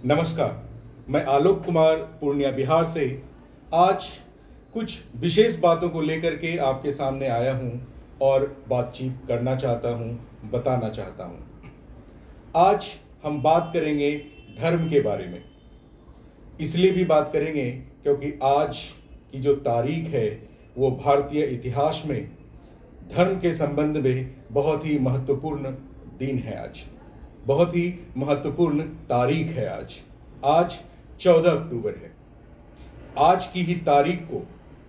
नमस्कार, मैं आलोक कुमार पूर्णिया बिहार से आज कुछ विशेष बातों को लेकर के आपके सामने आया हूं और बातचीत करना चाहता हूं, बताना चाहता हूं। आज हम बात करेंगे धर्म के बारे में। इसलिए भी बात करेंगे क्योंकि आज की जो तारीख है वो भारतीय इतिहास में धर्म के संबंध में बहुत ही महत्वपूर्ण दिन है। आज बहुत ही महत्वपूर्ण तारीख है। आज 14 अक्टूबर है। आज की ही तारीख को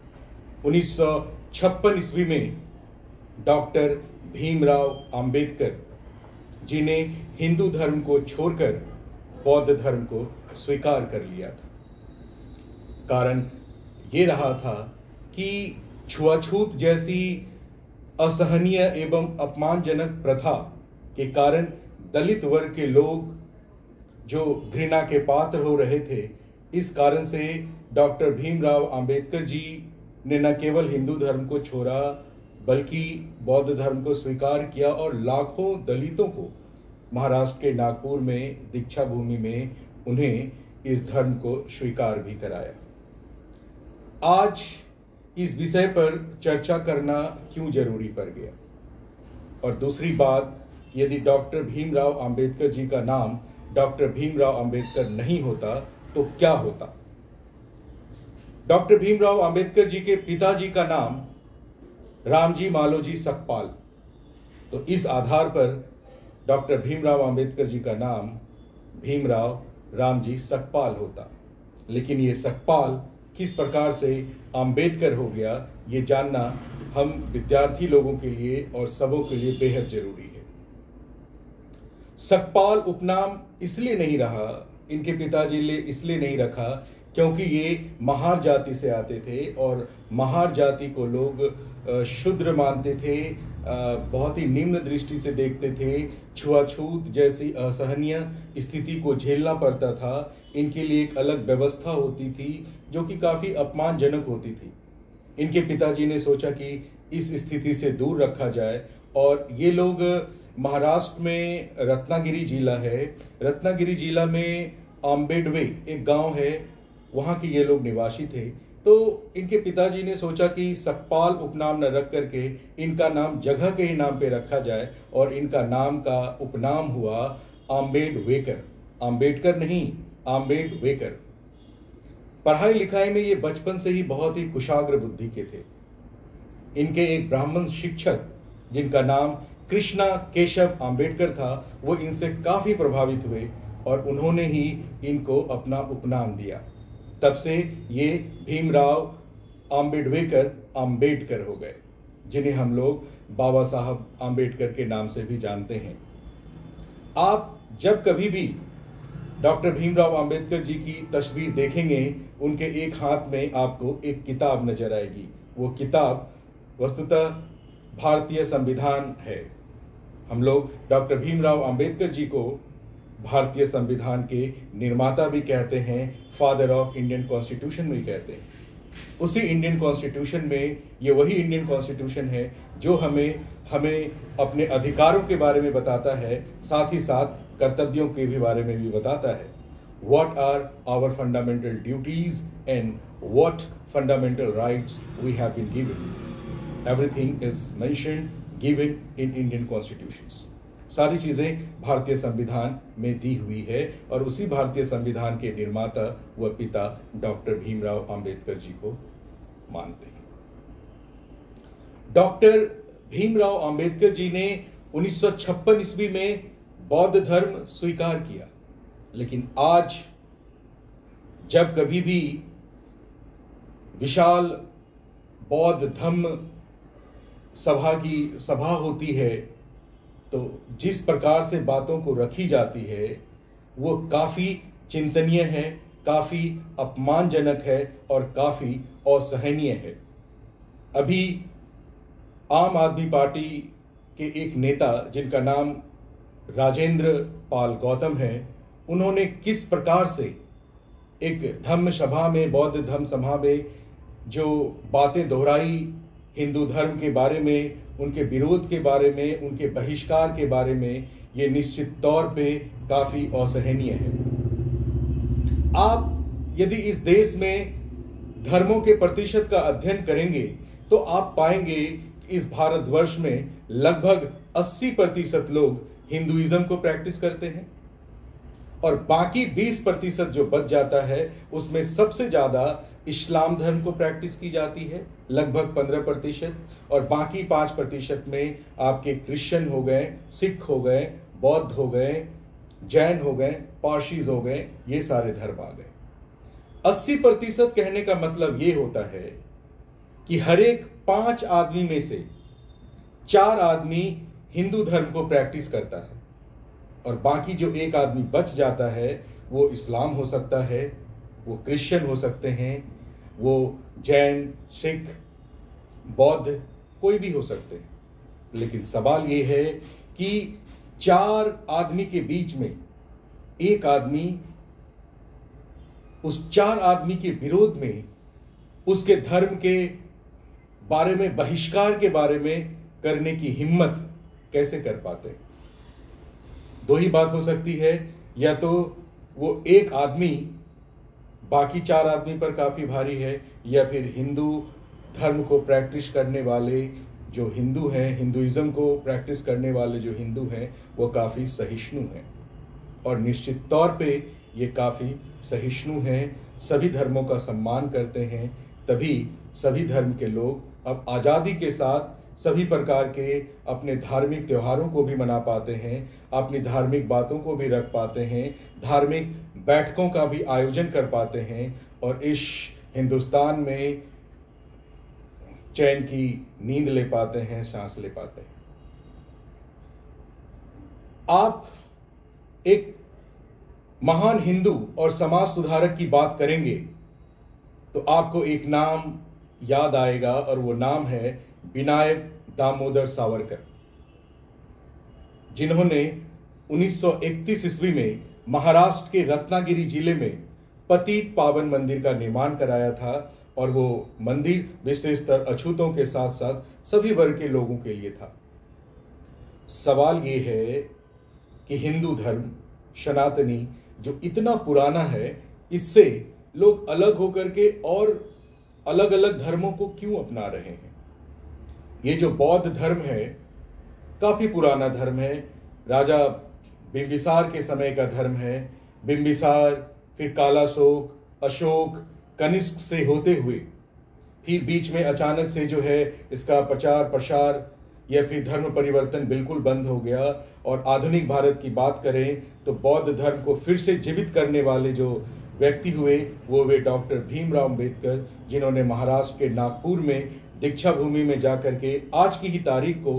1956 ईस्वी में डॉक्टर भीमराव अंबेडकर जी ने हिंदू धर्म को छोड़कर बौद्ध धर्म को स्वीकार कर लिया था। कारण ये रहा था कि छुआछूत जैसी असहनीय एवं अपमानजनक प्रथा के कारण दलित वर्ग के लोग जो घृणा के पात्र हो रहे थे। इस कारण से डॉक्टर भीमराव अंबेडकर जी ने न केवल हिंदू धर्म को छोड़ा बल्कि बौद्ध धर्म को स्वीकार किया और लाखों दलितों को महाराष्ट्र के नागपुर में दीक्षा भूमि में उन्हें इस धर्म को स्वीकार भी कराया। आज इस विषय पर चर्चा करना क्यों जरूरी पड़ गया? और दूसरी बात, यदि डॉक्टर भीमराव अंबेडकर जी का नाम डॉक्टर भीमराव अंबेडकर नहीं होता तो क्या होता? डॉक्टर भीमराव अंबेडकर जी के पिताजी का नाम रामजी मालोजी सकपाल, तो इस आधार पर डॉक्टर भीमराव अंबेडकर जी का नाम भीमराव रामजी सकपाल होता। लेकिन ये सकपाल किस प्रकार से अंबेडकर हो गया, ये जानना हम विद्यार्थी लोगों के लिए और सबों के लिए बेहद जरूरी है। सकपाल उपनाम इसलिए नहीं रहा, इनके पिताजी ने इसलिए नहीं रखा क्योंकि ये महार जाति से आते थे और महार जाति को लोग शूद्र मानते थे, बहुत ही निम्न दृष्टि से देखते थे। छुआछूत जैसी असहनीय स्थिति को झेलना पड़ता था। इनके लिए एक अलग व्यवस्था होती थी जो कि काफी अपमानजनक होती थी। इनके पिताजी ने सोचा कि इस स्थिति से दूर रखा जाए और ये लोग महाराष्ट्र में रत्नागिरी जिला है, रत्नागिरी जिला में आम्बेडवे एक गांव है, वहां के ये लोग निवासी थे। तो इनके पिताजी ने सोचा कि सकपाल उपनाम न रख करके इनका नाम जगह के ही नाम पे रखा जाए और इनका नाम का उपनाम हुआ आम्बेडवेकर। आम्बेडकर नहीं, आम्बेडवेकर। पढ़ाई लिखाई में ये बचपन से ही बहुत ही कुशाग्र बुद्धि के थे। इनके एक ब्राह्मण शिक्षक जिनका नाम कृष्णा केशव अंबेडकर था, वो इनसे काफी प्रभावित हुए और उन्होंने ही इनको अपना उपनाम दिया। तब से ये भीमराव अंबेडवेकर अंबेडकर हो गए, जिन्हें हम लोग बाबा साहब अंबेडकर के नाम से भी जानते हैं। आप जब कभी भी डॉक्टर भीमराव अंबेडकर जी की तस्वीर देखेंगे, उनके एक हाथ में आपको एक किताब नजर आएगी। वो किताब वस्तुतः भारतीय संविधान है। हम लोग डॉक्टर भीमराव अंबेडकर जी को भारतीय संविधान के निर्माता भी कहते हैं, फादर ऑफ इंडियन कॉन्स्टिट्यूशन भी कहते हैं। उसी इंडियन कॉन्स्टिट्यूशन में ये वही इंडियन कॉन्स्टिट्यूशन है जो हमें अपने अधिकारों के बारे में बताता है, साथ ही साथ कर्तव्यों के भी बारे में भी बताता है। What are our fundamental duties and what fundamental rights we have been given? Everything is mentioned, given in Indian constitutions. सारी चीजें भारतीय संविधान में दी हुई है और उसी भारतीय संविधान के निर्माता व पिता डॉक्टर भीमराव अंबेडकर जी को मानते हैं। डॉक्टर भीमराव अंबेडकर जी ने 1956 ईस्वी में बौद्ध धर्म स्वीकार किया। लेकिन आज जब कभी भी विशाल बौद्ध धम्म सभा होती है तो जिस प्रकार से बातों को रखी जाती है वो काफी चिंतनीय है, काफी अपमानजनक है और काफी असहनीय है। अभी आम आदमी पार्टी के एक नेता जिनका नाम राजेंद्र पाल गौतम है, उन्होंने किस प्रकार से एक धम्म सभा में, बौद्ध धम्म सभा में जो बातें दोहराई हिंदू धर्म के बारे में, उनके विरोध के बारे में, उनके बहिष्कार के बारे में, ये निश्चित तौर पे काफी असहनीय है। आप यदि इस देश में धर्मों के प्रतिशत का अध्ययन करेंगे तो आप पाएंगे कि इस भारतवर्ष में लगभग 80% लोग हिंदुइज्म को प्रैक्टिस करते हैं और बाकी 20% जो बच जाता है उसमें सबसे ज्यादा इस्लाम धर्म को प्रैक्टिस की जाती है, लगभग 15%, और बाकी 5% में आपके क्रिश्चियन हो गए, सिख हो गए, बौद्ध हो गए, जैन हो गए, पारसीज हो गए, ये सारे धर्म आ गए। 80% कहने का मतलब ये होता है कि हर एक 5 आदमी में से 4 आदमी हिंदू धर्म को प्रैक्टिस करता है और बाकी जो एक आदमी बच जाता है वो इस्लाम हो सकता है, वो क्रिश्चियन हो सकते हैं, वो जैन, सिख, बौद्ध, कोई भी हो सकते हैं। लेकिन सवाल ये है कि 4 आदमी के बीच में एक आदमी उस 4 आदमी के विरोध में उसके धर्म के बारे में, बहिष्कार के बारे में करने की हिम्मत कैसे कर पाते हैं? 2 ही बात हो सकती है, या तो वो एक आदमी बाकी 4 आदमी पर काफी भारी है, या फिर हिंदू धर्म को प्रैक्टिस करने वाले जो हिंदू हैं, हिंदुइज्म को प्रैक्टिस करने वाले जो हिंदू हैं वो काफी सहिष्णु हैं। और निश्चित तौर पे ये काफी सहिष्णु हैं, सभी धर्मों का सम्मान करते हैं, तभी सभी धर्म के लोग अब आज़ादी के साथ सभी प्रकार के अपने धार्मिक त्योहारों को भी मना पाते हैं, अपनी धार्मिक बातों को भी रख पाते हैं, धार्मिक बैठकों का भी आयोजन कर पाते हैं और इस हिंदुस्तान में चैन की नींद ले पाते हैं, सांस ले पाते हैं। आप एक महान हिंदू और समाज सुधारक की बात करेंगे तो आपको एक नाम याद आएगा और वो नाम है विनायक दामोदर सावरकर, जिन्होंने 1931 ईस्वी में महाराष्ट्र के रत्नागिरी जिले में पतित पावन मंदिर का निर्माण कराया था और वो मंदिर विशेषतर अछूतों के साथ साथ सभी वर्ग के लोगों के लिए था। सवाल ये है कि हिंदू धर्म सनातनी जो इतना पुराना है, इससे लोग अलग होकर के और अलग अलग धर्मों को क्यों अपना रहे हैं? ये जो बौद्ध धर्म है काफी पुराना धर्म है, राजा बिंबिसार के समय का धर्म है। बिंबिसार, फिर कालाशोक, अशोक, कनिष्क से होते हुए फिर बीच में अचानक से जो है इसका प्रचार प्रसार या फिर धर्म परिवर्तन बिल्कुल बंद हो गया। और आधुनिक भारत की बात करें तो बौद्ध धर्म को फिर से जीवित करने वाले जो व्यक्ति हुए वो वे डॉक्टर भीमराव अंबेडकर, जिन्होंने महाराष्ट्र के नागपुर में दीक्षा भूमि में जाकर के आज की ही तारीख को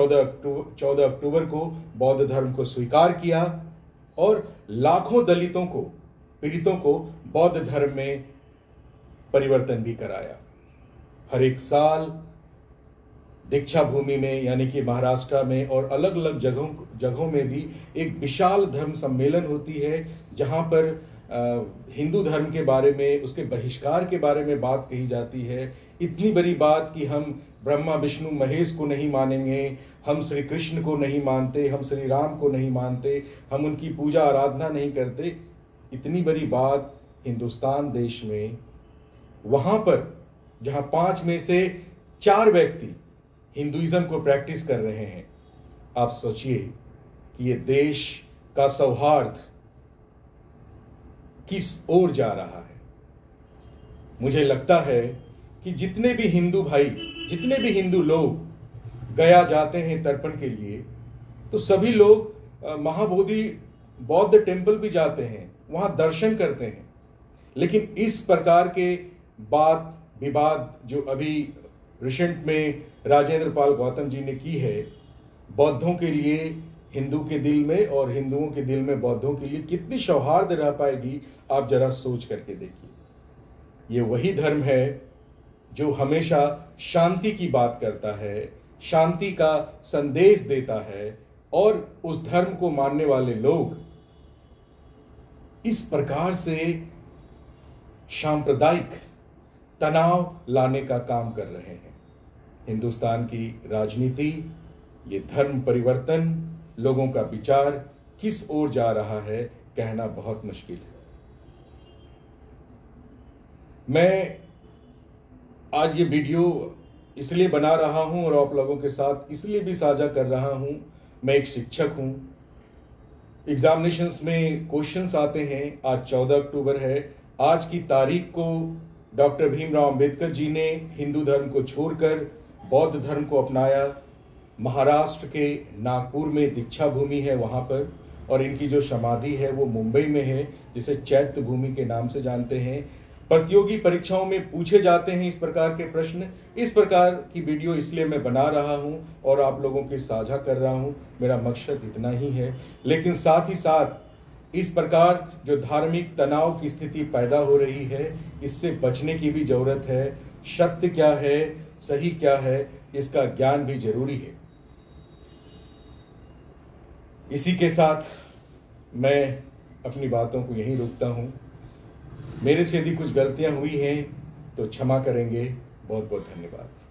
14 अक्टूबर को बौद्ध धर्म को स्वीकार किया और लाखों दलितों को, पीड़ितों को बौद्ध धर्म में परिवर्तन भी कराया। हर एक साल दीक्षा भूमि में यानी कि महाराष्ट्र में और अलग अलग जगहों में भी एक विशाल धर्म सम्मेलन होती है, जहां पर हिंदू धर्म के बारे में, उसके बहिष्कार के बारे में बात कही जाती है। इतनी बड़ी बात कि हम ब्रह्मा विष्णु महेश को नहीं मानेंगे, हम श्री कृष्ण को नहीं मानते, हम श्री राम को नहीं मानते, हम उनकी पूजा आराधना नहीं करते। इतनी बड़ी बात हिंदुस्तान देश में, वहां पर जहां 5 में से 4 व्यक्ति हिंदुइज्म को प्रैक्टिस कर रहे हैं। आप सोचिए कि ये देश का सौहार्द किस ओर जा रहा है। मुझे लगता है कि जितने भी हिंदू भाई, जितने भी हिंदू लोग गया जाते हैं तर्पण के लिए, तो सभी लोग महाबोधि बौद्ध टेम्पल भी जाते हैं, वहां दर्शन करते हैं। लेकिन इस प्रकार के बात विवाद जो अभी रिसेंट में राजेंद्र पाल गौतम जी ने की है, बौद्धों के लिए हिंदू के दिल में और हिंदुओं के दिल में बौद्धों के लिए कितनी सौहार्द रह पाएगी, आप जरा सोच करके देखिए। ये वही धर्म है जो हमेशा शांति की बात करता है, शांति का संदेश देता है, और उस धर्म को मानने वाले लोग इस प्रकार से सांप्रदायिक तनाव लाने का काम कर रहे हैं। हिंदुस्तान की राजनीति, ये धर्म परिवर्तन, लोगों का विचार किस ओर जा रहा है, कहना बहुत मुश्किल है। मैं आज ये वीडियो इसलिए बना रहा हूं और आप लोगों के साथ इसलिए भी साझा कर रहा हूं। मैं एक शिक्षक हूं। एग्जामिनेशंस में क्वेश्चंस आते हैं। आज 14 अक्टूबर है। आज की तारीख को डॉक्टर भीमराव अंबेडकर जी ने हिंदू धर्म को छोड़कर बौद्ध धर्म को अपनाया। महाराष्ट्र के नागपुर में दीक्षा भूमि है वहाँ पर, और इनकी जो समाधि है वो मुंबई में है, जिसे चैत्य भूमि के नाम से जानते हैं। प्रतियोगी परीक्षाओं में पूछे जाते हैं इस प्रकार के प्रश्न। इस प्रकार की वीडियो इसलिए मैं बना रहा हूं और आप लोगों के साझा कर रहा हूं। मेरा मकसद इतना ही है। लेकिन साथ ही साथ इस प्रकार जो धार्मिक तनाव की स्थिति पैदा हो रही है, इससे बचने की भी जरूरत है। सत्य क्या है, सही क्या है, इसका ज्ञान भी जरूरी है। इसी के साथ मैं अपनी बातों को यहीं रोकता हूं। मेरे से यदि कुछ गलतियां हुई हैं तो क्षमा करेंगे। बहुत बहुत धन्यवाद।